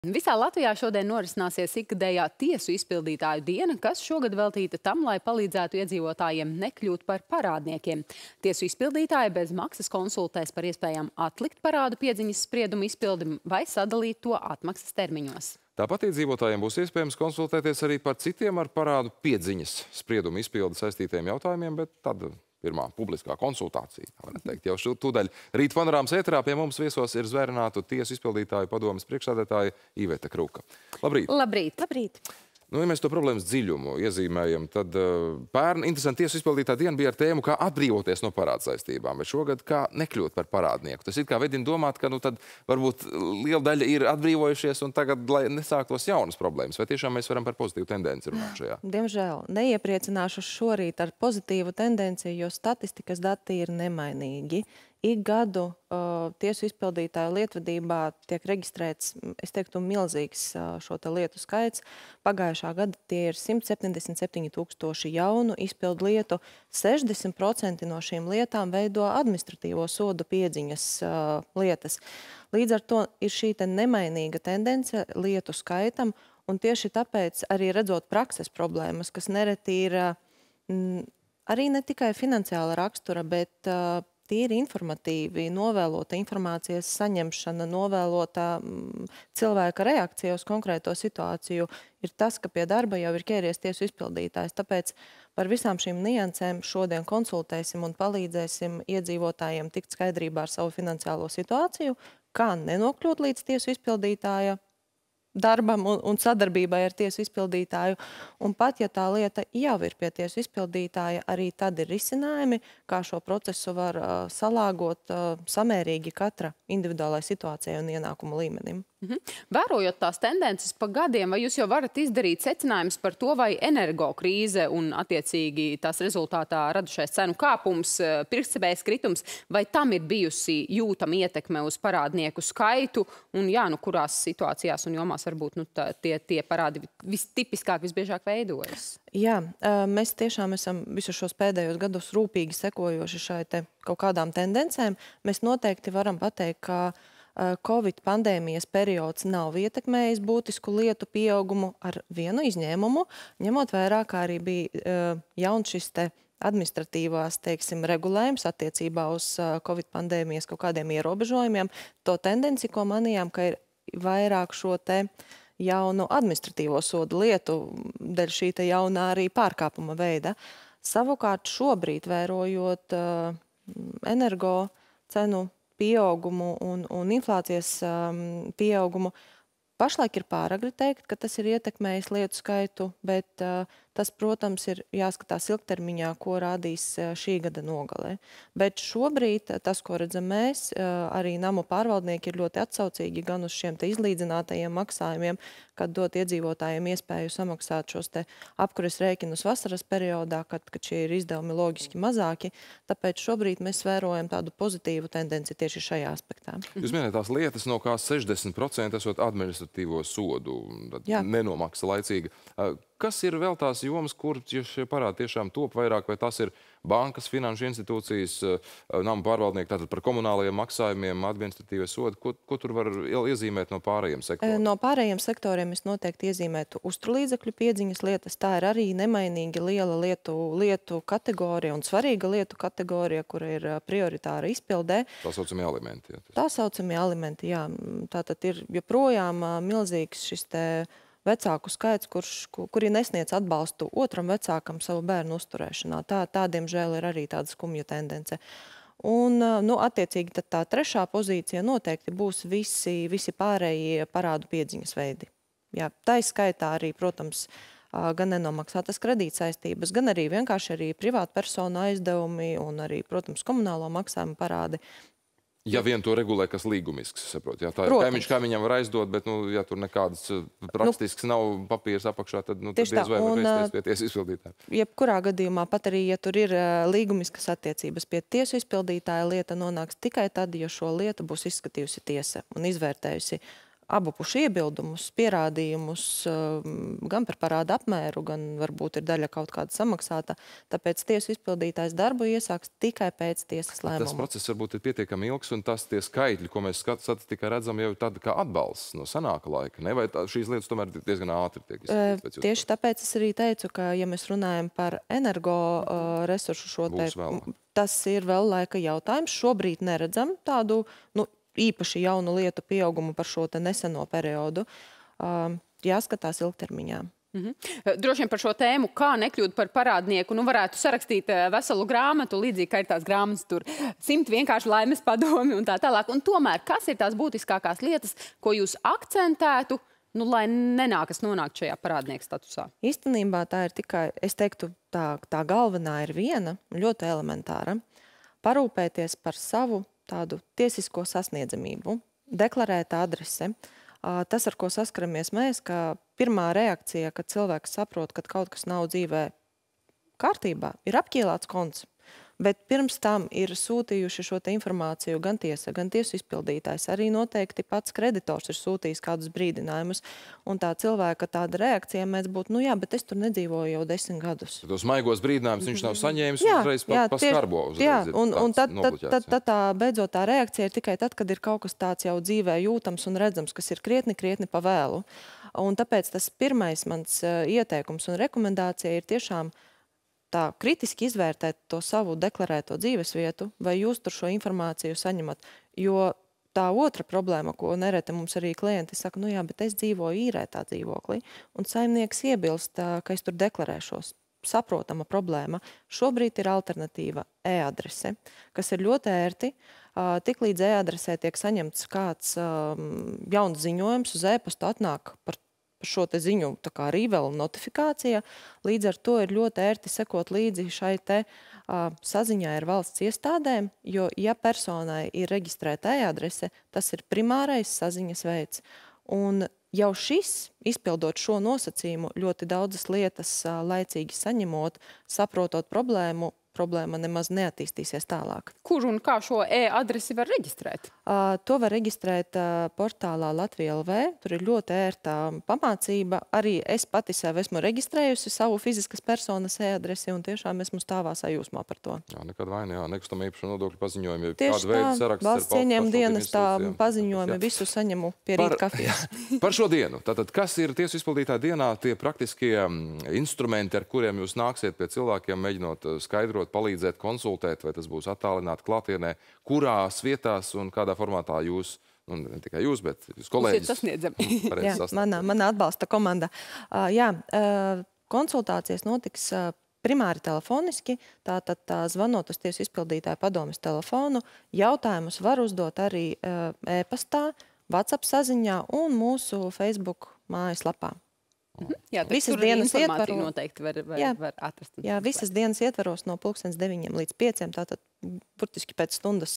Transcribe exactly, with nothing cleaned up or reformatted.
Visā Latvijā šodien norisināsies ikgadējā tiesu izpildītāju diena, kas šogad veltīta tam, lai palīdzētu iedzīvotājiem nekļūt par parādniekiem. Tiesu izpildītāji bez maksas konsultēs par iespējām atlikt parādu piedziņas spriedumu izpildi vai sadalīt to atmaksas termiņos. Tāpat iedzīvotājiem būs iespējams konsultēties arī par citiem ar parādu piedziņas spriedumu izpildi saistītiem jautājumiem, bet tad pirmā publiskā konsultācija, varētu teikt, jau tūdaļ Rīt panorāmas ēterā pie mums viesos ir Zvērinātu tiesu izpildītāju padomes priekšsēdētāja Iveta Kruka. Labrīt! Labrīt! Labrīt! Nu, ja mēs to problēmas dziļumu iezīmējam, tad uh, pērn interesanti tiesu izpildītā diena bija ar tēmu, kā atbrīvoties no parāda saistībām, bet šogad kā nekļūt par parādnieku. Tas ir kā vedina domāt, ka nu, tad varbūt liela daļa ir atbrīvojušies un tagad, lai nesāktos jaunas problēmas. Vai tiešām mēs varam par pozitīvu tendenci runāt šajā? Diemžēl neiepriecināšu šorīt ar pozitīvu tendenciju, jo statistikas dati ir nemainīgi. Ik gadu uh, tiesu izpildītāju lietvedībā tiek reģistrēts, es teiktu, milzīgs uh, šo te lietu skaits. Pagājušā gada tie ir simt septiņdesmit septiņi tūkstoši jaunu izpildu lietu. sešdesmit procenti no šīm lietām veido administratīvo sodu piedziņas uh, lietas. Līdz ar to ir šī te nemainīga tendence lietu skaitam, un tieši tāpēc arī redzot prakses problēmas, kas nereti ir uh, arī ne tikai finansiāla rakstura, bet uh, tīri informatīvi, novēlota informācijas saņemšana, novēlota mm, cilvēka reakcija uz konkrēto situāciju ir tas, ka pie darba jau ir ķēries tiesu izpildītājs. Tāpēc par visām šīm niansēm šodien konsultēsim un palīdzēsim iedzīvotājiem tikt skaidrībā ar savu finansiālo situāciju, kā nenokļūt līdz tiesu izpildītāja darbam un, un sadarbībai ar tiesu izpildītāju. Un pat, ja tā lieta jau ir pie tiesu izpildītāja, arī tad ir risinājumi, kā šo procesu var uh, salāgot uh, samērīgi katra individuālai situācijai un ienākumu līmenim. Mhm. Vērojot tās tendences pa gadiem, vai jūs jau varat izdarīt secinājumus par to, vai energo krīze un attiecīgi tās rezultātā radušais cenu kāpums, pirktspējas kritums, vai tam ir bijusi jūtama ietekme uz parādnieku skaitu un jā, nu kurās situācijās un jomās varbūt nu, tā, tie, tie parādi vistipiskāk, visbiežāk veidojas? Jā, mēs tiešām esam visu šos pēdējos gadus rūpīgi sekojoši šai te kaut kādām tendencēm. Mēs noteikti varam pateikt, ka Covid pandēmijas periods nav ietekmējis būtisku lietu pieaugumu ar vienu izņēmumu, ņemot vērā, kā arī bija jauns šis te administratīvās, teiksim, regulējums attiecībā uz Covid pandēmijas kaut kādiem ierobežojumiem. To tendenci, ko manījām, ka ir vairāk šo te jaunu administratīvo sodu lietu dēļ šī te jaunā arī pārkāpuma veida. Savukārt šobrīd vērojot uh, energo cenu pieaugumu un, un inflācijas um, pieaugumu, pašlaik ir pāragri teikt, ka tas ir ietekmējis lietu skaitu, bet uh, tas, protams, ir jāskatās ilgtermiņā, ko rādīs uh, šī gada nogalē. Bet šobrīd tas, ko redzam mēs, uh, arī namu pārvaldnieki ir ļoti atsaucīgi gan uz šiem te izlīdzinātajiem maksājumiem, kad dot iedzīvotājiem iespēju samaksāt šos te apkures rēķinus vasaras periodā, kad, kad šie ir izdevumi loģiski mazāki. Tāpēc šobrīd mēs vērojam tādu pozitīvu tendenci tieši šajā aspektā. Jūs minējat tās lietas, no kā sešdesmit procenti esot administratīvo sodu, nenomaksa laicīga. Kas ir vēl tās jomas, kur šie parādi tiešām top vairāk, vai tas ir bankas, finanšu institūcijas, namu pārvaldnieki, tātad par komunālajiem maksājumiem, administratīvie sodi? Ko, ko tur var iezīmēt no pārējiem sektoriem? No pārējiem sektoriem es noteikti iezīmētu uzturlīdzekļu piedziņas lietas. Tā ir arī nemainīgi liela lietu, lietu kategorija un svarīga lietu kategorija, kura ir prioritāra izpildē. Tā saucamie alimenti. Jā, tā saucamie alimenti, jā. Tātad ir joprojām milzīgs šis te vecāku skaits, kurš, kuri nesniedz atbalstu otram vecākam savu bērnu uzturēšanā. Tā, tā diemžēl, ir arī tāda skumja tendence. Un, nu, attiecīgi, tad tā trešā pozīcija noteikti būs visi, visi pārējie parādu piedziņas veidi. Jā, tā izskaitā arī, protams, gan nenomaksātas kredītsaistības, gan arī vienkārši arī privātpersonu aizdevumi un arī, protams, komunālo maksājumu parādi. Ja vien to regulē, kas līgumisks, saprot. Jā, tā ir kaimiņš, kā viņam var aizdot, bet, nu, ja tur nekādas praktisks nav papīrs apakšā, tad, nu, tad diez vai var vēsties pie tiesu izpildītāja. Jebkurā gadījumā, pat arī, ja tur ir līgumiskas attiecības pie tiesu izpildītāja, lieta nonāks tikai tad, ja šo lietu būs izskatījusi tiesa un izvērtējusi abu pušu iebildumus, pierādījumus, gan par parāda apmēru, gan varbūt ir daļa kaut kāda samaksāta. Tāpēc tiesu izpildītājs darbu iesāks tikai pēc tiesas lēmuma. Tas process varbūt ir pietiekami ilgs, un tas tie skaitļi, ko mēs statistikā redzam, jau ir tāda kā atbalsts no senāka laika. Ne? Vai tā, šīs lietas tomēr diezgan ātri tiek izskatītas? Tieši tāpēc es arī teicu, ka, ja mēs runājam par energo uh, resursu šo te, tas ir vēl laika jautājums. Šobrīd neredzam tādu, nu, īpaši jaunu lietu pieaugumu par šo te neseno periodu. Uh, jāskatās ilgtermiņā. Mm-hmm. Droši vien par šo tēmu, kā nekļūt par parādnieku, nu varētu sarakstīt veselu grāmatu, līdzīgi, ka ir tās grāmatas tur simt vienkārši laimes padomi un tā tālāk. Un tomēr, kas ir tās būtiskākās lietas, ko jūs akcentētu, nu, lai nenākas nonākt šajā parādnieka statusā? Īstenībā tā ir tikai, es teiktu, tā, tā galvenā ir viena, ļoti elementāra. Parūpēties par savu tādu tiesisko sasniedzamību, deklarēta adrese. Tas, ar ko saskaramies mēs, ka pirmā reakcija, kad cilvēks saprot, ka kaut kas nav dzīvē kārtībā, ir apķīlāts konts. Bet pirms tam ir sūtījuši šo te informāciju gan tiesa, gan tiesu izpildītājs. Arī noteikti pats kreditors ir sūtījis kādus brīdinājumus. Un tā cilvēka tāda reakcija mēs būtu, nu jā, bet es tur nedzīvoju jau desmit gadus. Tos maigos brīdinājumus viņš nav saņēmis jā, uzreiz jā, pa skarbo. Uzreiz jā, un, un tad, tad, tad, tad tā beidzot tā reakcija ir tikai tad, kad ir kaut kas tāds jau dzīvē jūtams un redzams, kas ir krietni, krietni pa vēlu. Un tāpēc tas pirmais mans ieteikums un rekomendācija ir tiešām tā kritiski izvērtēt to savu deklarēto dzīvesvietu, vai jūs tur šo informāciju saņemat. Jo tā otra problēma, ko nereti mums arī klienti saka, nu jā, bet es dzīvoju īrētā dzīvoklī, un saimnieks iebilst, ka es tur deklarēšos. Saprotama problēma. Šobrīd ir alternatīva e-adrese, kas ir ļoti ērti. Tik līdz e-adresē tiek saņemts kāds jauns ziņojums, uz e-pastu atnāk par šo te ziņu tā kā rīvela notifikācija. Līdz ar to ir ļoti ērti sekot līdzi šai te uh, saziņā ar valsts iestādēm, jo, ja personai ir reģistrēta e-adrese, tas ir primārais saziņas veids. Un jau šis, izpildot šo nosacījumu, ļoti daudzas lietas uh, laicīgi saņemot, saprotot problēmu, problēma nemaz neattīstīsies tālāk. Kur un kā šo e-adresi var reģistrēt? Uh, to var reģistrēt uh, portālā Latvija L V. Tur ir ļoti ērta pamācība. Arī es pati sev esmu reģistrējusi savu fiziskas personas e-adresi un tiešām esmu stāvā sajūsmā par to. Jā, nekad vaina, jā, nekustamā īpašuma nodokļu paziņojumi. Tieši tā, valsts ieņēmuma dienestā paziņojumi visu saņemu pie rīta kafijas. Par šo dienu. Tātad, kas ir tiesu izpildītāja dienā tie praktiskie instrumenti, ar kuriem jūs nāksiet pie cilvēkiem, mēģinot skaidrot, palīdzēt, konsultēt, vai tas būs attālināti klātienē, kurās vietās un kādā formātā jūs, nu, ne tikai jūs, bet jūs kolēģis. Jā, manā, manā atbalsta komanda. Uh, jā, uh, konsultācijas notiks uh, primāri telefoniski, tātad tā, zvanot uz tiesu izpildītāju padomes telefonu. Jautājumus var uzdot arī uh, e-pastā, WhatsApp saziņā un mūsu Facebook mājaslapā. Jā, visas dienas ietvaros noteikti var, var, jā, var atrast. Jā, visas dienas ietvaros no pulkstens deviņiem līdz pieciem, tātad burtiski pēc stundas